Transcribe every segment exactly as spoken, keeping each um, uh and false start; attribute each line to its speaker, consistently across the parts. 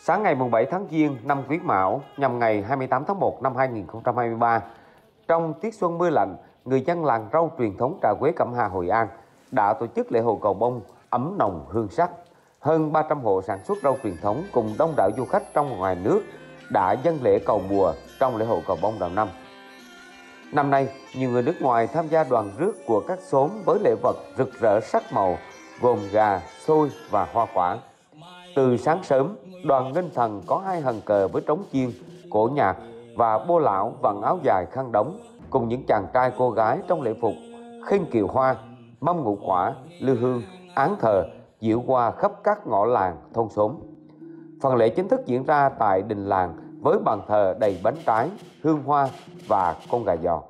Speaker 1: Sáng ngày bảy tháng Giêng năm Quý Mão, nhằm ngày hai mươi tám tháng một năm hai nghìn không trăm hai mươi ba, trong tiết xuân mưa lạnh, người dân làng rau truyền thống Trà Quế Cẩm Hà, Hội An đã tổ chức lễ hội cầu bông ấm nồng hương sắc. Hơn ba trăm hộ sản xuất rau truyền thống cùng đông đảo du khách trong và ngoài nước đã dâng lễ cầu mùa trong lễ hội cầu bông đầu năm. Năm nay, nhiều người nước ngoài tham gia đoàn rước của các xóm với lễ vật rực rỡ sắc màu gồm gà, xôi và hoa quả. Từ sáng sớm, đoàn nghênh thần có hai hần cờ với trống chiên, cổ nhạc và bô lão vặn áo dài khăn đóng cùng những chàng trai cô gái trong lễ phục khinh kiều hoa, mâm ngũ quả, lư hương, án thờ diễu qua khắp các ngõ làng thôn xóm. Phần lễ chính thức diễn ra tại đình làng với bàn thờ đầy bánh trái, hương hoa và con gà giò.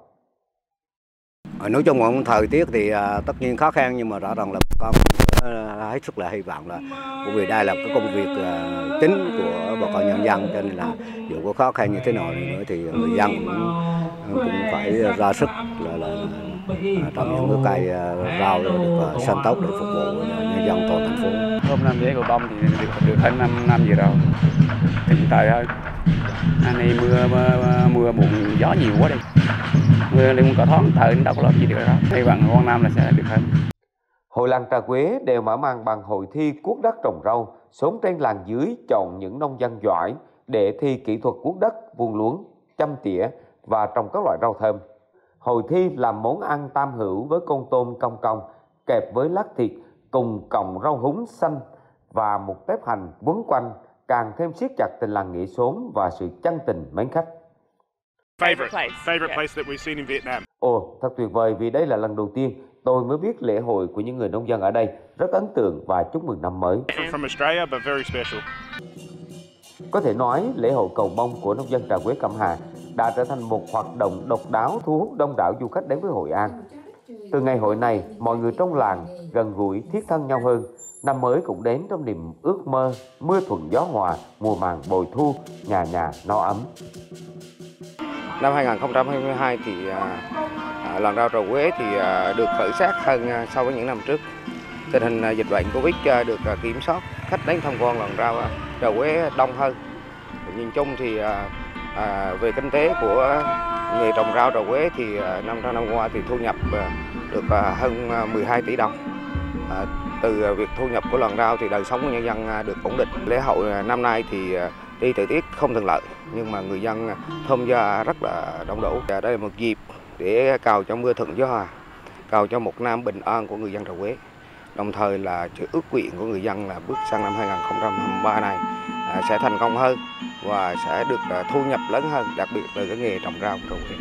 Speaker 2: Nói chung là thời tiết thì à, tất nhiên khó khăn, nhưng mà rõ ràng là con hết sức là hy vọng là, bởi vì đây là cái công việc à, chính của bà con nhân dân, cho nên là dù có khó khăn như thế nào nữa thì người dân cũng, cũng phải ra sức là, là trồng những cái cây rau được xanh tốt để phục vụ nhân dân toàn thành phố.
Speaker 3: Hôm năm lễ cầu bông thì được, được hơn năm năm gì rồi, hiện tại thôi. Anh này mưa mưa, mưa muộn gió nhiều quá đi. Mưa lên cả thoáng thời đâu có làm gì được đó. Hy vọng con năm là sẽ được hơn.
Speaker 1: Hội làng Trà Quế đều mở màn bằng hội thi cuốc đất trồng rau. Xóm trên làng dưới chọn những nông dân giỏi để thi kỹ thuật cuốc đất, vuông luống, chăm tỉa và trồng các loại rau thơm. Hội thi làm món ăn tam hữu với con tôm cong cong kẹp với lát thịt cùng cọng rau húng xanh và một tép hành quấn quanh, càng thêm siết chặt tình làng nghĩa xóm và sự chân tình mến khách.
Speaker 4: Favorite place, favorite place that we've seen in Vietnam.
Speaker 1: Ồ, thật tuyệt vời vì đây là lần đầu tiên tôi mới biết lễ hội của những người nông dân ở đây. Rất ấn tượng và chúc mừng năm mới.
Speaker 4: From Australia, but very special.
Speaker 1: Có thể nói lễ hội cầu bông của nông dân Trà Quế Cẩm Hà đã trở thành một hoạt động độc đáo thu hút đông đảo du khách đến với Hội An. Từ ngày hội này, mọi người trong làng gần gũi thiết thân nhau hơn. Năm mới cũng đến trong niềm ước mơ, mưa thuận gió hòa, mùa màng bội thu, nhà nhà no ấm.
Speaker 2: Năm hai nghìn không trăm hai mươi hai thì à, làng rau Trà Quế thì à, được khởi sắc hơn à, so với những năm trước. Tình hình à, dịch bệnh Covid à, được à, kiểm soát, khách đến tham quan làng rau à, Trà Quế đông hơn. Nhìn chung thì à, à, về kinh tế của người trồng rau Trà Quế thì à, năm trong năm qua thì thu nhập à, được à, hơn mười hai tỷ đồng. À, từ việc thu nhập của làng rau thì đời sống của nhân dân à, được ổn định. Lễ hội năm nay thì à, tuy thời tiết không thuận lợi nhưng mà người dân tham gia rất là đông đủ. Đây là một dịp để cầu cho mưa thuận gió hòa, cầu cho một năm bình an của người dân Trà Quế. Đồng thời là sự ước nguyện của người dân là bước sang năm hai nghìn không trăm hai mươi ba này sẽ thành công hơn và sẽ được thu nhập lớn hơn, đặc biệt từ cái nghề trồng rau Trà Quế.